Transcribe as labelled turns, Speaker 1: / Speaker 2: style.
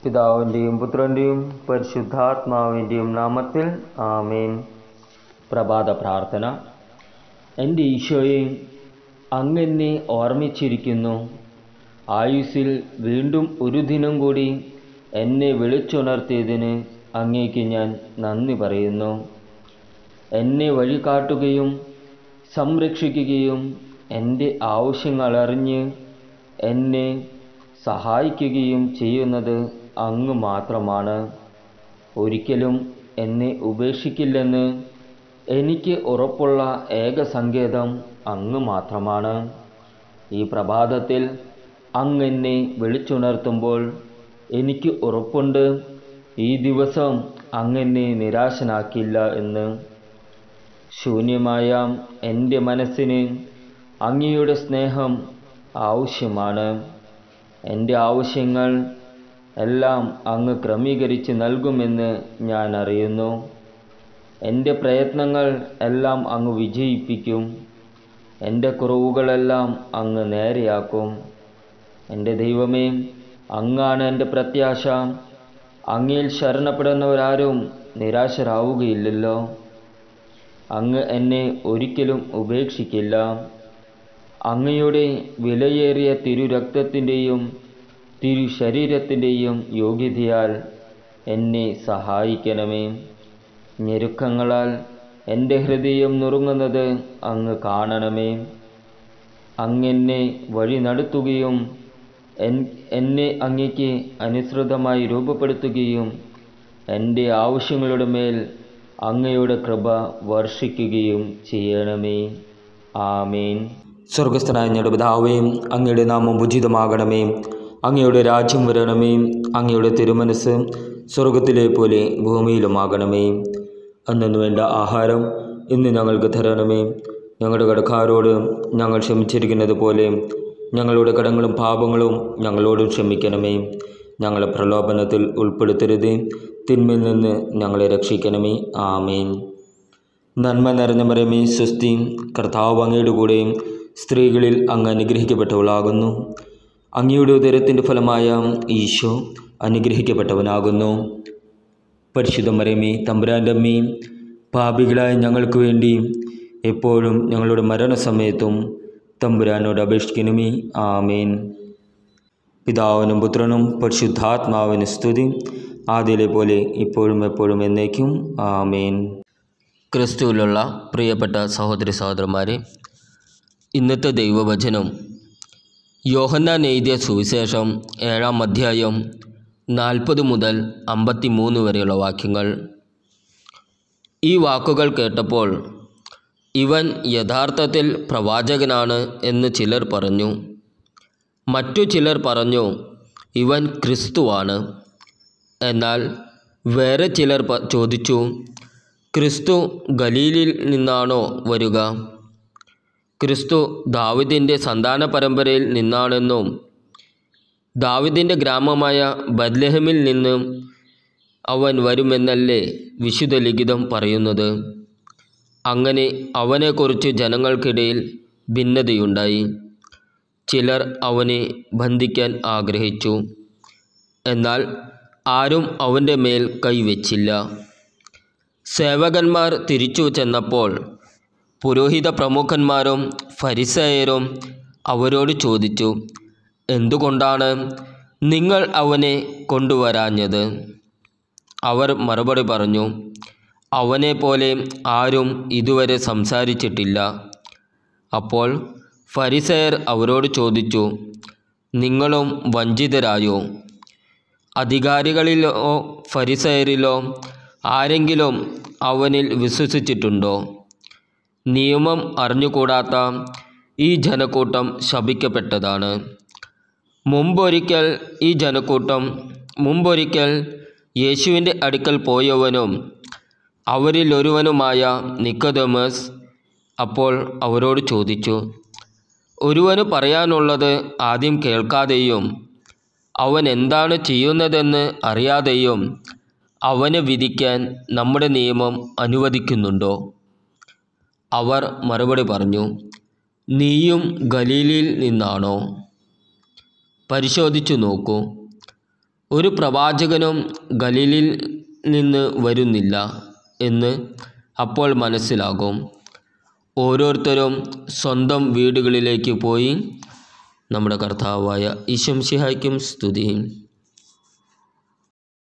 Speaker 1: പിതാവിൻ്റെയും പുത്രൻ്റെയും പരിശുദ്ധാത്മാവിൻ്റെയും നാമത്തിൽ ആമേൻ. പ്രഭാത പ്രാർത്ഥന. എൻ്റെ ഈശോയെ, അങ്ങെന്നെ ഓർമ്മിച്ചിരിക്കുന്നു. ആയുസ്സിൽ വീണ്ടും ഒരു ദിനം കൂടി എന്നെ വിളിച്ചുണർത്തിയതിന് അങ്ങേക്ക് ഞാൻ നന്ദി പറയുന്നു. എന്നെ വഴികാട്ടുകയും സംരക്ഷിക്കുകയും എൻ്റെ ആവശ്യങ്ങളറിഞ്ഞ് എന്നെ സഹായിക്കുകയും ചെയ്യുന്നത് അങ്ങ് മാത്രമാണ്. ഒരിക്കലും എന്നെ ഉപേക്ഷിക്കില്ലെന്ന് എനിക്ക് ഉറപ്പുള്ള ഏക സങ്കേതം അങ്ങ് മാത്രമാണ്. ഈ പ്രഭാതത്തിൽ അങ്ങ് എന്നെ വിളിച്ചുണർത്തുമ്പോൾ എനിക്ക് ഉറപ്പുണ്ട്, ഈ ദിവസം അങ്ങ് എന്നെ നിരാശനാക്കില്ല എന്ന്. ശൂന്യമായ എൻ്റെ മനസ്സിന് അങ്ങയുടെ സ്നേഹം ആവശ്യമാണ്. എൻ്റെ ആവശ്യങ്ങൾ എല്ലാം അങ്ങ് ക്രമീകരിച്ച് നൽകുമെന്ന് ഞാൻ അറിയുന്നു. എൻ്റെ പ്രയത്നങ്ങൾ എല്ലാം അങ്ങ് വിജയിപ്പിക്കും. എൻ്റെ കുറവുകളെല്ലാം അങ്ങ് നേരെയാക്കും. എൻ്റെ ദൈവമേ, അങ്ങാണ് എൻ്റെ പ്രത്യാശ. അങ്ങയിൽ ശരണപ്പെടുന്നവരാരും നിരാശരാവുകയില്ലല്ലോ. അങ്ങ് എന്നെ ഒരിക്കലും ഉപേക്ഷിക്കില്ല. അങ്ങയുടെ വിലയേറിയ തിരുരക്തത്തിൻ്റെയും തിരുശരീരത്തിൻ്റെയും യോഗ്യതയാൽ എന്നെ സഹായിക്കണമേ. ഞെരുക്കങ്ങളാൽ എൻ്റെ ഹൃദയം നുറുങ്ങുന്നത് അങ്ങ് കാണണമേ. അങ്ങെന്നെ വഴി നടത്തുകയും എന്നെ അങ്ങയ്ക്ക് അനുസൃതമായി രൂപപ്പെടുത്തുകയും എൻ്റെ ആവശ്യങ്ങളുടെ മേൽ അങ്ങയുടെ കൃപ വർഷിക്കുകയും ചെയ്യണമേ. ആമേൻ.
Speaker 2: സ്വർഗസ്ഥനായ ഞങ്ങളുടെ പിതാവേ, അങ്ങയുടെ നാമം ഉചിതമാകണമേ. അങ്ങയുടെ രാജ്യം വരണമേ. അങ്ങയുടെ തിരുമനസ് സ്വർഗത്തിലെ പോലെ ഭൂമിയിലുമാകണമേ. അന്നു വേണ്ട ആഹാരം ഇന്ന് ഞങ്ങൾക്ക് തരണമേ. ഞങ്ങളുടെ കടക്കാരോട് ഞങ്ങൾ ക്ഷമിച്ചിരിക്കുന്നത് പോലെ ഞങ്ങളുടെ കടങ്ങളും പാപങ്ങളും ഞങ്ങളോടും ക്ഷമിക്കണമേ. ഞങ്ങളെ പ്രലോഭനത്തിൽ ഉൾപ്പെടുത്തരുതേ, തിന്മയിൽ നിന്ന് ഞങ്ങളെ രക്ഷിക്കണമേ. ആമേൻ. നന്മ നിറഞ്ഞ മറിയമേ, സ്വസ്തി, കർത്താവ് അങ്ങയുടെ കൂടെ സ്ത്രീകളിൽ അങ്ങ് അനുഗ്രഹിക്കപ്പെട്ടവളാകുന്നു. അങ്ങയുടെ ഉദരത്തിൻ്റെ ഫലമായ ഈശോ അനുഗ്രഹിക്കപ്പെട്ടവനാകുന്നു. പരിശുദ്ധ മറിയമേ, തമ്പുരാൻ്റെ അമ്മേ, പാപികളായ ഞങ്ങൾക്ക് വേണ്ടി എപ്പോഴും ഞങ്ങളുടെ മരണസമയത്തും തമ്പുരാനോട് അപേക്ഷിക്കണമേ. ആമേൻ. പിതാവിനും പുത്രനും പരിശുദ്ധാത്മാവിന് സ്തുതി, ആദ്യയിലെ പോലെ ഇപ്പോഴും എപ്പോഴും എന്നേക്കും. ആമേൻ.
Speaker 3: ക്രിസ്തുവിലുള്ള പ്രിയപ്പെട്ട സഹോദരി സഹോദരന്മാരെ, ഇന്നത്തെ ദൈവവചനം യോഹന്നാൻ എഴുതിയ സുവിശേഷം 7-ാം അധ്യായം 40 മുതൽ 53 വരെയുള്ള വാക്യങ്ങൾ. ഈ വാക്കുകൾ കേട്ടപ്പോൾ ഇവൻ യഥാർത്ഥത്തിൽ പ്രവാചകനാണ് എന്ന് ചിലർ പറഞ്ഞു. മറ്റു ചിലർ പറഞ്ഞു, ഇവൻ ക്രിസ്തുവാണ്. എന്നാൽ വേറെ ചിലർ ചോദിച്ചു, ക്രിസ്തു ഗലീലിൽ നിന്നാണോ വരിക? ക്രിസ്തു ദാവീദിൻ്റെ സന്താന പരമ്പരയിൽ നിന്നാണെന്നും ദാവീദിൻ്റെ ഗ്രാമമായ ബത്ലഹേമിൽ നിന്നും അവൻ വരുമെന്നല്ലേ വിശുദ്ധ ലിഖിതം പറയുന്നത്? അങ്ങനെ അവനെക്കുറിച്ച് ജനങ്ങൾക്കിടയിൽ ഭിന്നതയുണ്ടായി. ചിലർ അവനെ ബന്ധിക്കാൻ ആഗ്രഹിച്ചു. എന്നാൽ ആരും അവൻ്റെ മേൽ കൈവച്ചില്ല. സേവകന്മാർ തിരിച്ചു ചെന്നപ്പോൾ പുരോഹിത പ്രമുഖന്മാരും ഫരിസേയരും അവരോട് ചോദിച്ചു, എന്തുകൊണ്ടാണ് നിങ്ങൾ അവനെ കൊണ്ടുവരാഞ്ഞത്? അവർ മറുപടി പറഞ്ഞു, അവനെപ്പോലെ ആരും ഇതുവരെ സംസാരിച്ചിട്ടില്ല. അപ്പോൾ ഫരിസേയർ അവരോട് ചോദിച്ചു, നിങ്ങളും വഞ്ചിതരായോ? അധികാരികളിലോ ഫരിസേയരിലോ ആരെങ്കിലും അവനിൽ വിശ്വസിച്ചിട്ടുണ്ടോ? നിയമം അറിഞ്ഞുകൂടാത്ത ഈ ജനക്കൂട്ടം ശപിക്കപ്പെട്ടതാണ്. മുമ്പൊരിക്കൽ യേശുവിൻ്റെ അടുക്കൽ പോയവനും അവരിലൊരുവനുമായ നിക്കോദേമസ് അപ്പോൾ അവരോട് ചോദിച്ചു, ഒരുവന് പറയാനുള്ളത് ആദ്യം കേൾക്കാതെയും അവൻ എന്താണ് ചെയ്യുന്നതെന്ന് അറിയാതെയും അവനെ വിധിക്കാൻ നമ്മുടെ നിയമം അനുവദിക്കുന്നുണ്ടോ? അവർ മറുപടി പറഞ്ഞു, നീയും ഗലീലയിൽ നിന്നാണോ? പരിശോധിച്ചു നോക്കൂ. ഒരു പ്രവാചകനും ഗലീലിൽ നിന്ന് വരുന്നില്ല എന്ന് അപ്പോൾ മനസ്സിലാകും. ഓരോരുത്തരും സ്വന്തം വീടുകളിലേക്ക് പോയി. നമ്മുടെ കർത്താവായ ഈശോ മിശിഹായ്ക്കും സ്തുതി.